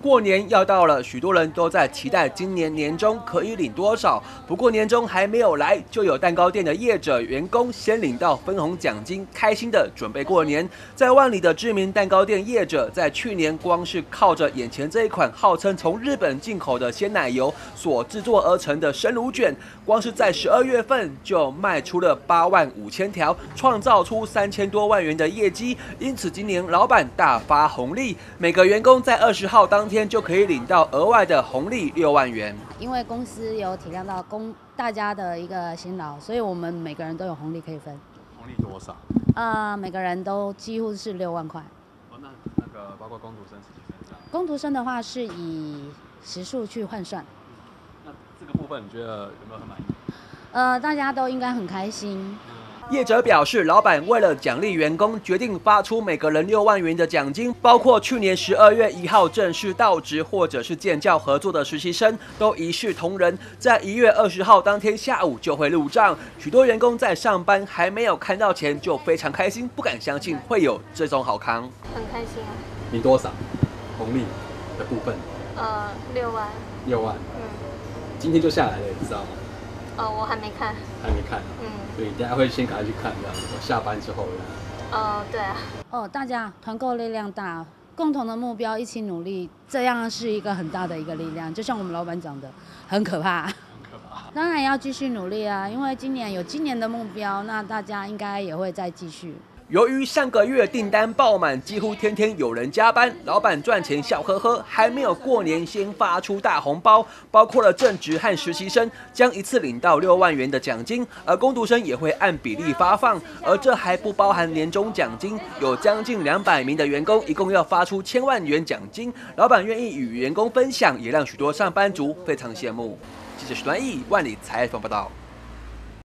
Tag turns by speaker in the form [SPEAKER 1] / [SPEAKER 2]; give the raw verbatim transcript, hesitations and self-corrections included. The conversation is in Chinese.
[SPEAKER 1] 过年要到了，许多人都在期待今年年终可以领多少。不过年终还没有来，就有蛋糕店的业者员工先领到分红奖金，开心的准备过年。在万里的知名蛋糕店业者，在去年光是靠着眼前这一款号称从日本进口的鲜奶油所制作而成的生乳卷，光是在十二月份就卖出了八万五千条，创造出三千多万元的业绩。因此今年老板大发红利，每个员工在二十号当天就可以领到额外的红利六万元。
[SPEAKER 2] 因为公司有体谅到公大家的一个辛劳，所以我们每个人都有红利可以分。
[SPEAKER 3] 红利多少？
[SPEAKER 2] 呃，每个人都几乎是六万块。
[SPEAKER 3] 哦，那那个包括工读生、实习生这样。
[SPEAKER 2] 工读生的话是以时数去换算。
[SPEAKER 3] 那这个部分你觉得有没有很满意？
[SPEAKER 2] 呃，大家都应该很开心。
[SPEAKER 1] 业者表示，老板为了奖励员工，决定发出每个人六万元的奖金，包括去年十二月一号正式到职或者是建教合作的实习生，都一视同仁，在一月二十号当天下午就会入账。许多员工在上班还没有看到钱就非常开心，不敢相信会有这种好康。
[SPEAKER 4] 很开心啊。
[SPEAKER 3] 你多少？红利的部分？
[SPEAKER 4] 呃，六万。
[SPEAKER 3] 六万。
[SPEAKER 4] 嗯。
[SPEAKER 3] 今天就下来了，你知道吗？
[SPEAKER 4] 呃，我还没看。
[SPEAKER 3] 还没看。
[SPEAKER 4] 嗯。
[SPEAKER 3] 所以等下会先赶快去看，这样子。下班之后这样。
[SPEAKER 4] 呃，对啊。
[SPEAKER 2] 哦，大家团购力量大，共同的目标一起努力，这样是一个很大的一个力量。就像我们老板讲的，很可怕。很可怕。当然要继续努力啊，因为今年有今年的目标，那大家应该也会再继续。
[SPEAKER 1] 由于上个月订单爆满，几乎天天有人加班，老板赚钱笑呵呵，还没有过年先发出大红包，包括了正职和实习生将一次领到六万元的奖金，而工读生也会按比例发放，而这还不包含年终奖金，有将近两百名的员工，一共要发出千万元奖金，老板愿意与员工分享，也让许多上班族非常羡慕。记者许端义万里采访报道。